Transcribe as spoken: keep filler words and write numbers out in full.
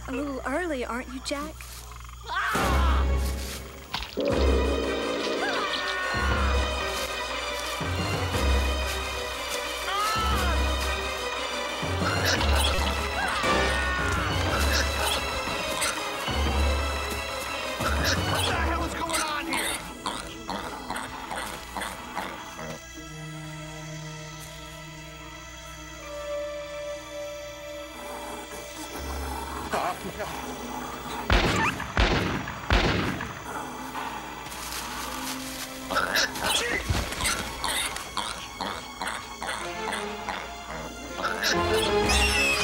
A little early, aren't you, Jack? What the hell is going on here? Oh, no.